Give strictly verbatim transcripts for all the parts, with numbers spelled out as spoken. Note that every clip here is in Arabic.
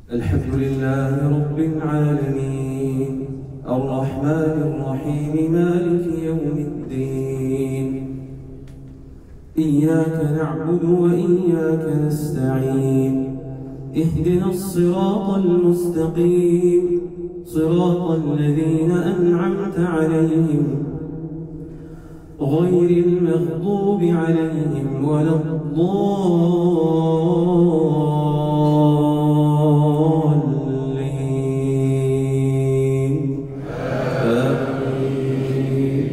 الحمد لله رب العالمين الرحمن الرحيم مالك يوم الدين إياك نعبد وإياك نستعين اهدنا الصراط المستقيم صراط الذين أنعمت عليهم غير المغضوب عليهم ولا الضالين آمين.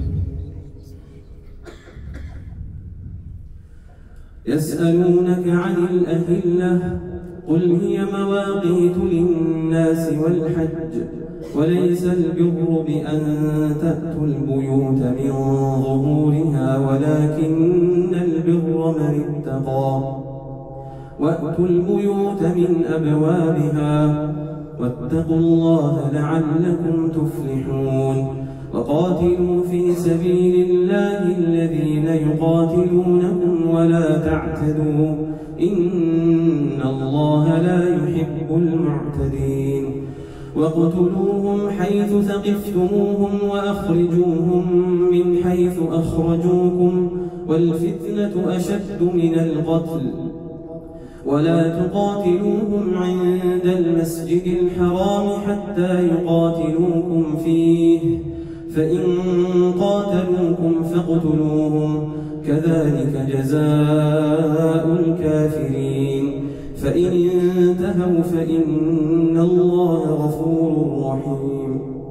يسألونك عن الأهلة قل هي مواقيت للناس والحج وليس البر بأن تأتوا البيوت من ظهورها ولكن البر من اتقى وأتوا البيوت من أبوابها واتقوا الله لعلكم تفلحون وقاتلوا في سبيل الله الذين يقاتلونكم ولا تعتدوا إن الله لا يحب المعتدين واقتلوهم حيث ثقفتموهم وأخرجوهم من حيث أخرجوكم والفتنة أشد من القتل ولا تقاتلوهم عند المسجد الحرام حتى يقاتلوكم فيه فإن قاتلوكم فاقتلوهم كذلك جزاء الكافرين فإن انتهوا فإن الله غفور رحيم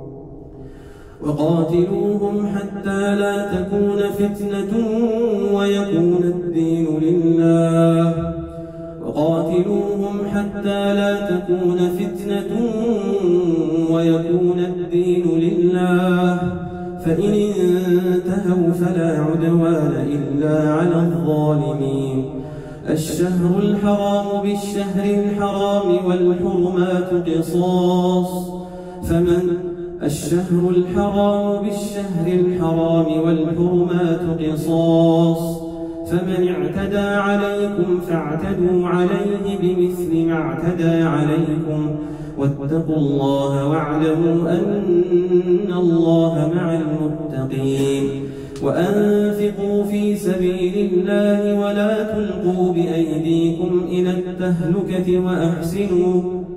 وقاتلوهم حتى لا تكون فتنة ويكون الدين لله وقاتلوهم حتى لا تكون فتنة ويكون الدين لله فإن انتهوا فلا عدوان إلا على الظالمين الشهر الحرام بالشهر الحرام والحرمات قصاص فمن الشهر الحرام بالشهر الحرام والحرمات قصاص فمن اعتدى عليكم فاعتدوا عليه بمثل ما اعتدى عليكم واتقوا الله واعلموا أن الله مع المتقين وأنفقوا في سبيل الله ولا تلقوا بأيديكم إلى التهلكة وأحسنوا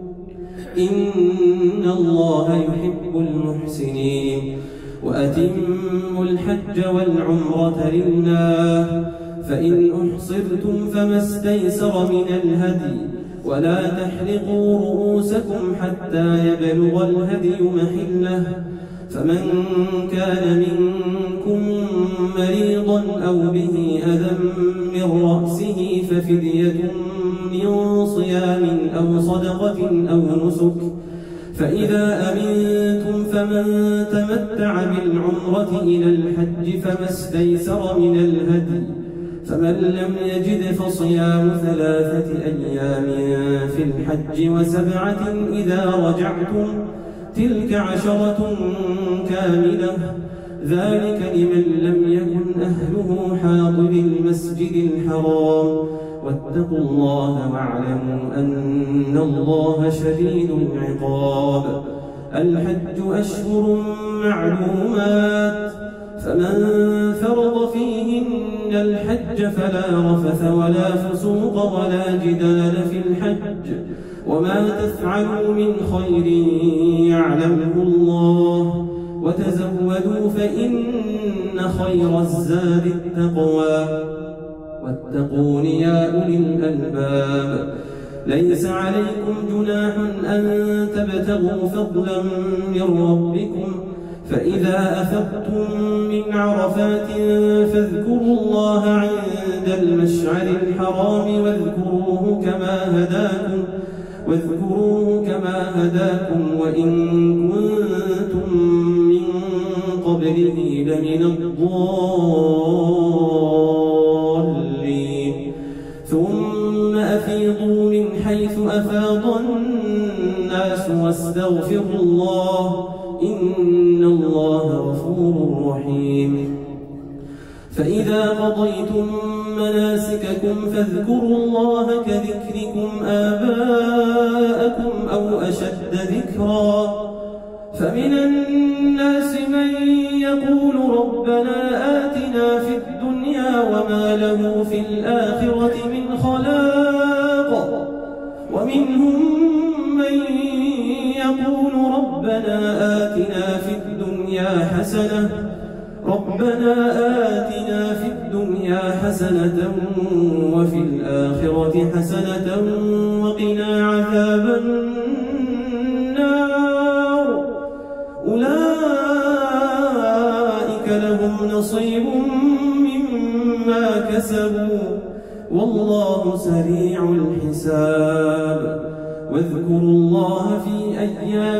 إن الله يحب المحسنين وأتموا الحج والعمرة لله فإن أحصرتم فما استيسر من الهدي ولا تحلقوا رؤوسكم حتى يبلغ الهدي محله فمن كان منكم مريضا أو به أذى من رأسه ففدية من صيام أو صدقة أو نسك فإذا أمنتم فمن تمتع بالعمرة إلى الحج فما استيسر من الهدي فمن لم يجد فصيام ثلاثة أيام في الحج وسبعة إذا رجعتم تلك عشرة كاملة ذلك لمن لم يكن أهله حاضر المسجد الحرام واتقوا الله واعلموا أن الله شديد العقاب الحج أشهر معلومات فمن فرض فيهن الحج فلا رفث ولا فسوق ولا جدال في الحج وما تفعلوا من خير يعلمه الله وتزودوا فإن خير الزاد التقوى واتقون يا أولي الألباب ليس عليكم جناح أن تبتغوا فضلا من ربكم فإذا أفضتم من عرفات فاذكروا الله عند المشعر الحرام واذكروه كما هداكم واذكروه كما هداكم وإن كنتم من قبله لمن الضالين ثم أفيضوا من حيث أفاض الناس واستغفروا الله إن الله غفور رحيم فإذا قضيتم مناسككم فاذكروا الله كذكركم آباءكم أو أشد ذكرا فمن الناس من يقول ربنا آتنا في الدنيا وما له في الآخرة من خلاق ومنهم من يقول ربنا آتنا في الدنيا حسنة ربنا آتنا في الدنيا حسنة وفي الآخرة حسنة وقنا عذاب النار أولئك لهم نصيب مما كسبوا والله سريع الحساب واذكروا الله في أيام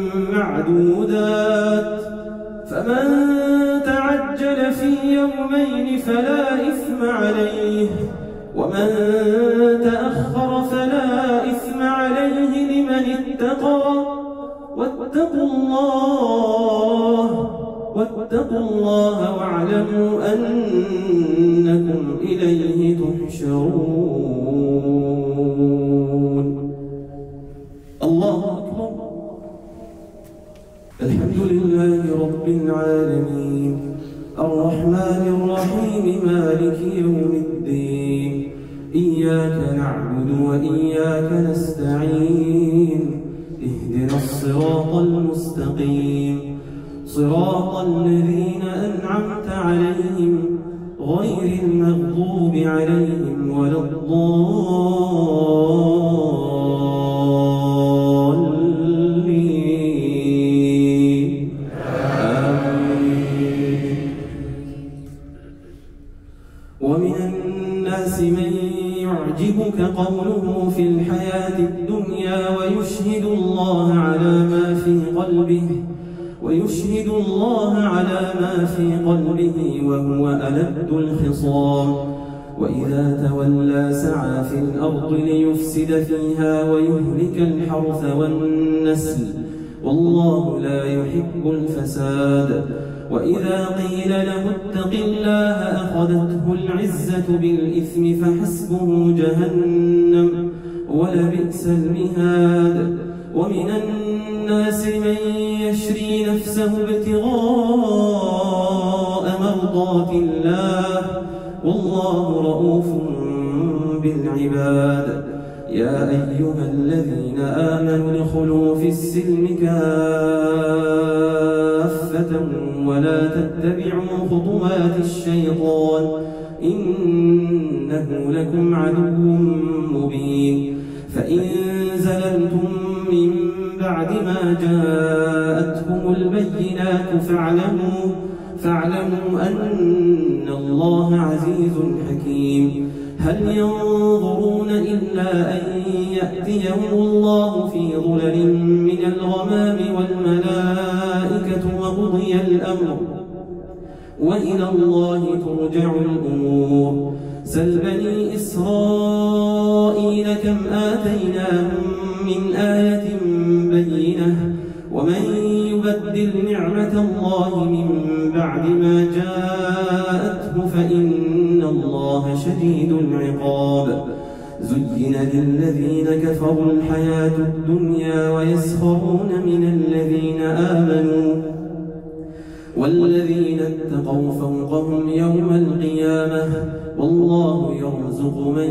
معدودات فمن تعجل في يومين فلا إثم عليه ومن تأخر فلا إثم عليه لمن اتقى واتقوا الله واتقوا الله واعلموا أنكم إليه تحشرون. الله أكبر. الحمد لله رب العالمين الرحمن الرحيم مالك يوم الدين إياك نعبد وإياك نستعين اهدنا الصراط المستقيم صراط الذين أنعمت عليهم غير المغضوب عليهم ولا الضالين آمين. ومن الناس من يعجبك قوله في الحياة الدنيا ويشهد الله على ما في قلبه ويشهد الله على ما في قلبه وهو ألد الخصام وإذا تولى سعى في الأرض ليفسد فيها ويهلك الحرث والنسل والله لا يحب الفساد وإذا قيل له اتق الله أخذته العزة بالإثم فحسبه جهنم ولبئس المهاد. ومن الناس من يشري نفسه ابتغاء مرضات الله والله رؤوف بالعباد. يا أيها الذين آمنوا ادخلوا في السلم كافة ولا تتبعوا خطوات الشيطان إنه لكم عدو مبين. فإن زللتم من بعد ما جاءتكم البينات فاعلموا فاعلموا أن الله عزيز حكيم. هل ينظرون إلا أن يأتيهم الله في ظلل من الغمام والملائكة وقضي الأمر وإلى الله ترجع الأمور. سل بني إسرائيل كم آتيناهم من آية بينة ومن يبدل نعمة الله من بعد ما جاءته فإن الله شديد العقاب. زين للذين كفروا الحياة الدنيا ويسخرون من الذين آمنوا والذين اتقوا فوقهم يوم القيامة والله يرزق من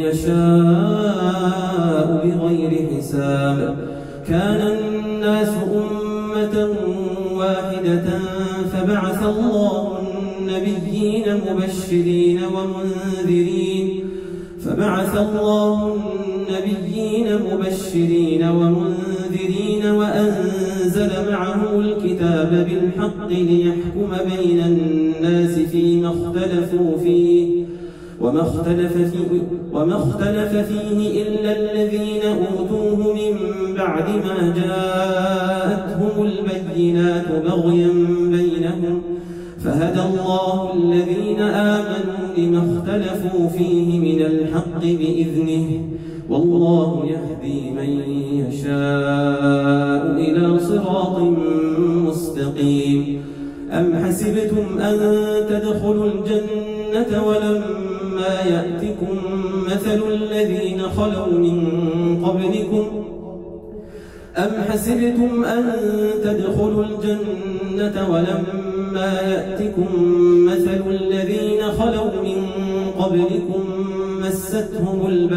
يشاء بغير حساب. كان الناس أمة واحدة فبعث الله النبيين مبشرين ومنذرين فبعث الله النبيين مبشرين ومنذرين وأنزل معهم الكتاب بالحق ليحكم بين الناس فيما اختلفوا فيه وما اختلف فيه, وما اختلف فيه إلا الذين أوتوه من بعد ما جاءتهم البينات بغيا بينهم فهدى الله الذين آمنوا لما اختلفوا فيه من الحق بإذنه والله يهدي من يشاء إلى صراط مستقيم. أم حسبتم أن تدخلوا الجنة ولما يأتكم مثل الذين خلوا من قبلكم أم حسبتم أن تدخلوا الجنة ولما يأتكم مثل الذين خلوا من قبلكم مستهم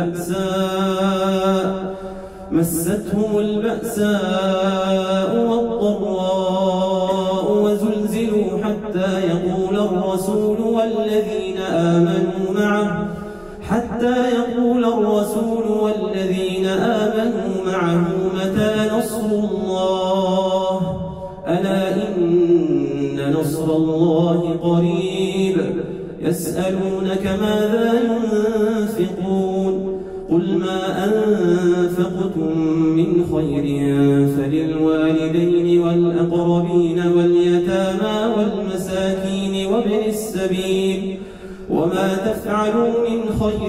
البأساء مستهم البأساء والضراء وزلزلوا حتى يقول الرسول والذين آمنوا معه حتى يقول الرسول والذين آمنوا معه متى نصر الله ألا إن نصر الله قريب يسألونك ماذا ينفقون قل ما أنفقتم من خير فللوالدين والأقربين واليتامى والمساكين وابن السبيل وما تفعلوا من خير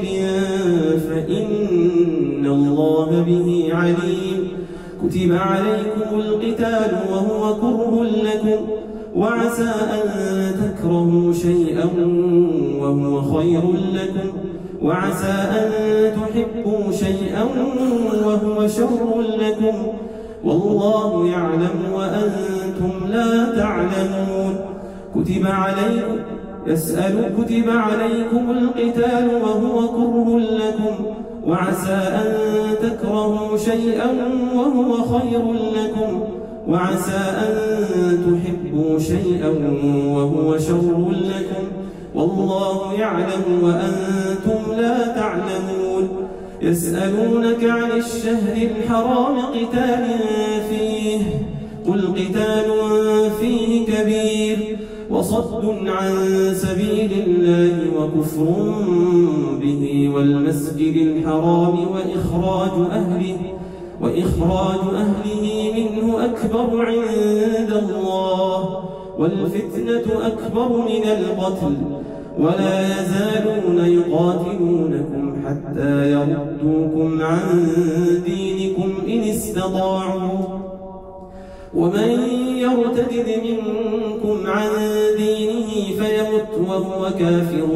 فإن الله به عليم كتب عليكم القتال وهو كره لكم وعسى أن تكرهوا شيئا وهو خير لكم وعسى أن تحبوا شيئا وهو شر لكم والله يعلم وأنتم لا تعلمون كتب عليكم يسأل كتب عليكم القتال وهو كره لكم وعسى أن تكرهوا شيئا وهو خير لكم وعسى أن تحبوا شيئا وهو شر لكم والله يعلم وأنتم لا تعلمون يسألونك عن الشهر الحرام قتال فيه قل قتال فيه كبير وصد عن سبيل الله وكفر به والمسجد الحرام وإخراج أهله وإخراج أهله منه أكبر عند الله والفتنة أكبر من القتل ولا يزالون يقاتلونكم حتى يردوكم عن دينكم إن استطاعوا ومن يرتد منكم عن دينه فيمت وهو كافر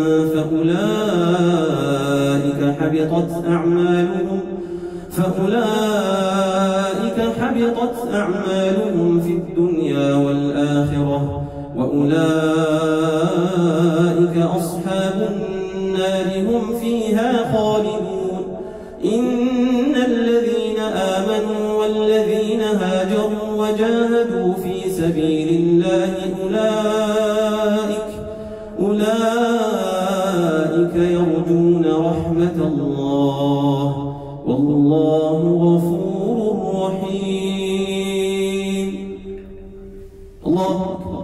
فأولئك حبطت أعمالهم فأولئك حبطت أعمالهم في الدنيا والآخرة وأولئك أصحاب النار هم فيها خالدون إن الذين آمنوا والذين هاجروا وجاهدوا في سبيل الله أولئك أولئك يرجون رحمة الله والله غفور رحيم الله أكبر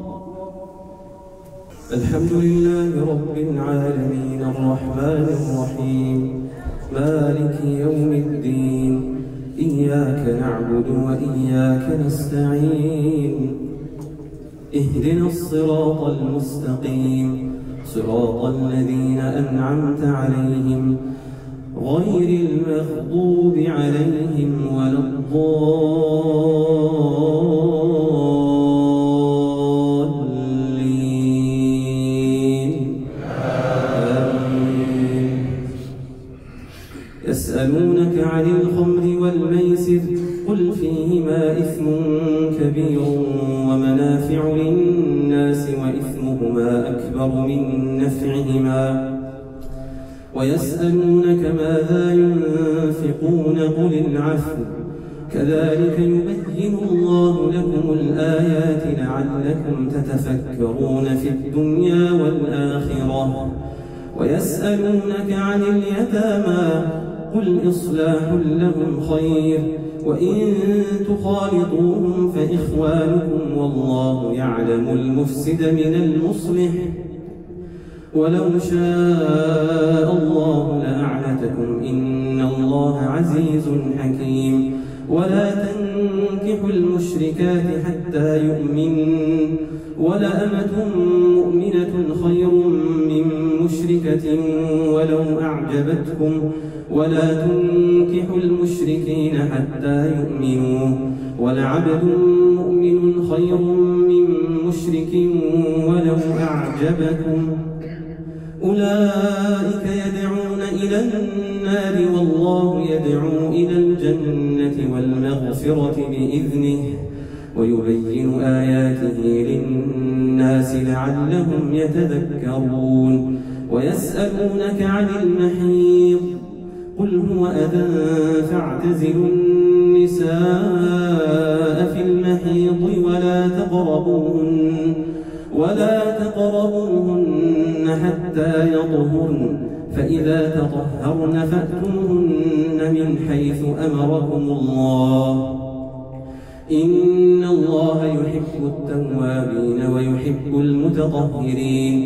الحمد لله رب العالمين الرحمن الرحيم مالك يوم الدين إياك نعبد وإياك نستعين اهدنا الصراط المستقيم صراط الذين أنعمت عليهم غير المغضوب عليهم ولا الضالين آمين يسألونك عن الخمر والميسر قل فيهما إثم كبير ومنافع للناس وإثمهما أكبر من نفعهما ويسألونك ماذا ينفقون قل العفو كذلك يبين الله لكم الآيات لعلكم تتفكرون في الدنيا والآخرة ويسألونك عن اليتامى قل إصلاح لهم خير وإن تخالطوهم فإخوانكم والله يعلم المفسد من المصلح ولو شاء الله لأعنتكم إن الله عزيز حكيم ولا تنكحوا المشركات حتى يؤمنوا ولأمة مؤمنة خير من مشركة ولو أعجبتكم ولا تنكحوا المشركين حتى يؤمنوا ولعبد مؤمن خير من مشرك ولو أعجبكم أولئك يدعون إلى النار والله يدعو إلى الجنة والمغفرة بإذنه ويبين آياته للناس لعلهم يتذكرون ويسألونك عن المحيض قل هو أذى فاعتزلوا النساء في المحيض ولا تقربوهن ولا تقربوهن حتى يطهرن فإذا تطهرن فأتوهن من حيث أمركم الله إن الله يحب التوابين ويحب المتطهرين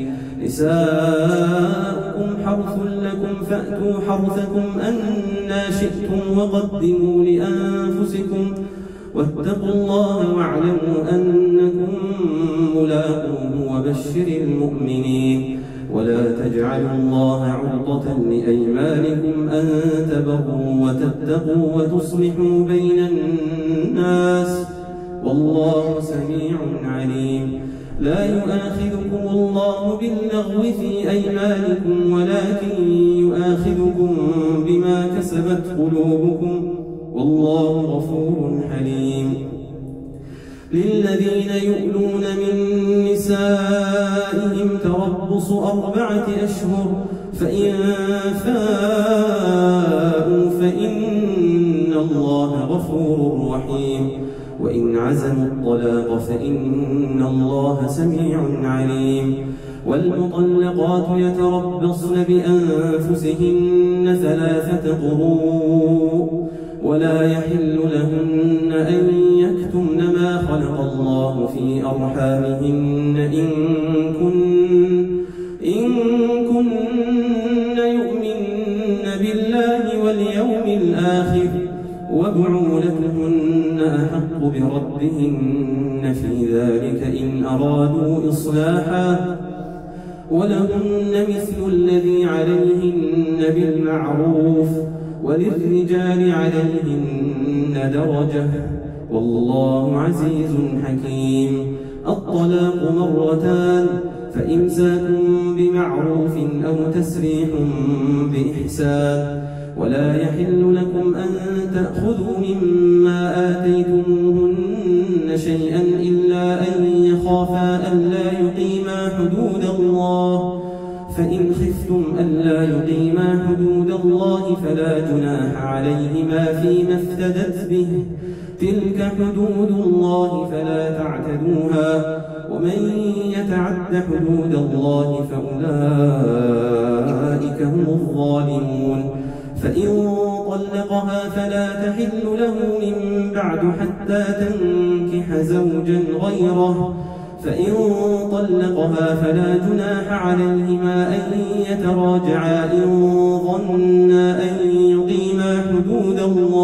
نساؤكم حرث لكم فأتوا حرثكم أنى شئتم وقدموا لأنفسكم واتقوا الله واعلموا أنكم ملاقوه وبشر المؤمنين ولا تجعلوا الله عرضة لأيمانكم أن تبروا وتتقوا وتصلحوا بين الناس والله سميع عليم لا يؤاخذكم الله باللغو في أيمانكم ولكن يؤاخذكم بما كسبت قلوبكم والله غفور حليم للذين يؤلون من نسائهم تربص أربعة أشهر فإن فاءوا فإن الله غفور رحيم وإن عزموا الطلاق فإن الله سميع عليم والمطلقات يتربصن بأنفسهن ثلاثة قروء ولا يحل لهن أن يكتمن ما خلق الله في أرحامهن إن كن إن كن يؤمن بالله واليوم الآخر وبعولتهن أحق بردهن في ذلك إن أرادوا إصلاحا ولهن مثل الذي عليهن بالمعروف وللرجال عليهن درجة والله عزيز حكيم الطلاق مرتان فإمساك بمعروف أو تسريح بإحسان ولا يحل لكم أن تأخذوا مما آتيتموهن شيئا إلا أن يخافا ألا يقيما حدود الله فإن خفتم ألا يقيما حدود الله فلا جناح عليهما فيما افتدت به تلك حدود الله فلا تعتدوها ومن يتعد حدود الله فأولئك هم الظالمون فإن طلقها فلا تحل له من بعد حتى تنكح زوجا غيره فإن طلقها فلا جناح عليهما أن يتراجعا إن ظنا أن